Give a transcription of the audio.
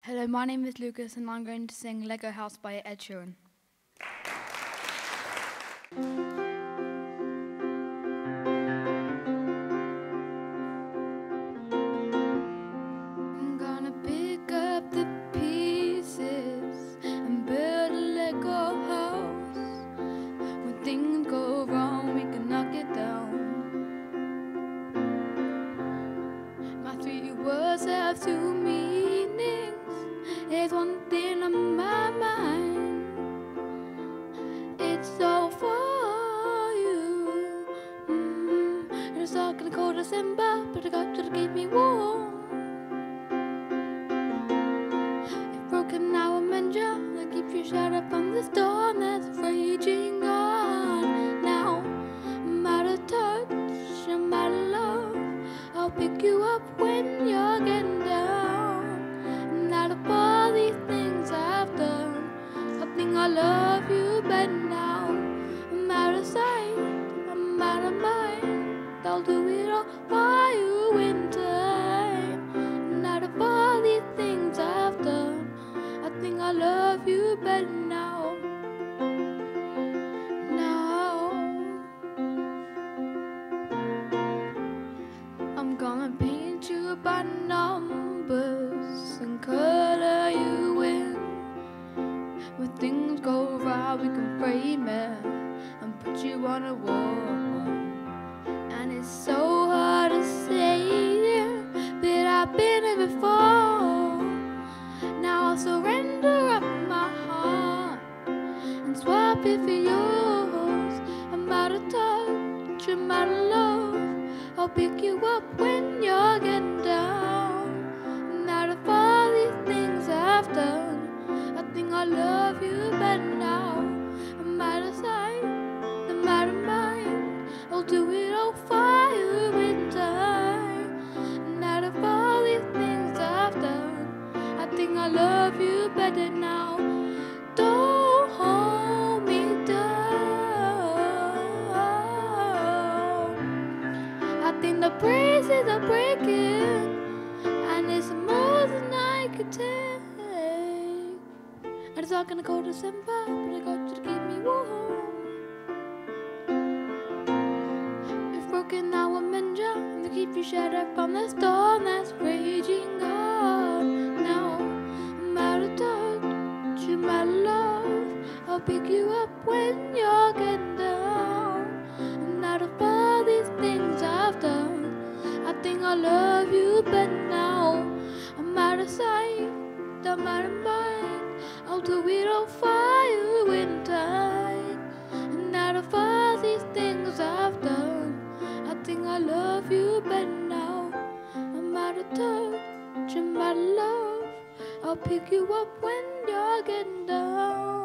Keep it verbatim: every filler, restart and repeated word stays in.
Hello, my name is Lucas and I'm going to sing Lego House by Ed Sheeran. I'm gonna pick up the pieces and build a Lego house. When things go wrong, we can knock it down. My three words have two meanings. There's one thing on my mind. It's all for you. Mm-hmm. It's dark in the cold December, but I got you to keep me warm. If broken, now I'm injured. I keep you sheltered from the storm that's raging on. Now I'm out of touch, I'm out of love. I'll pick you up when you're getting down. And out of all these things I've done, I think I love you better now. I'm out of sight, I'm out of mind. I'll do it all for you in time. And out of all these things I've done, I think I love you better now. Now I'm gonna paint you by numbers and color you in. When things go right, we can frame it and put you on a wall. And it's so hard to say, but I've been here before. Now I'll surrender up my heart and swap it for yours. I'm out of touch, I'm out of love. I'll pick you up when you're getting down. And out of all these things I've done, I think I love you better now. I'm out of sight, I'm out of mind. I'll do it all for you in time. And out of all these things I've done, I think I love you better now. Don't hold me down. I think the breezes are breaking, and it's more than I could take. And it's not gonna go December, but I got you to keep me warm. If broken, now I'm injured, and to keep you sheltered from the storm that's raging on. Now I'm out of touch, I'm out of love. I'll pick you up when you're getting down. And out of all these things I've done, I think I love you better now. I'm out of sight, I'm out of mind. I'll do it all for you in time. And out of all these things I've done, I think I love you better now. I'm out of touch, I'm out of love. I'll pick you up when you're getting down.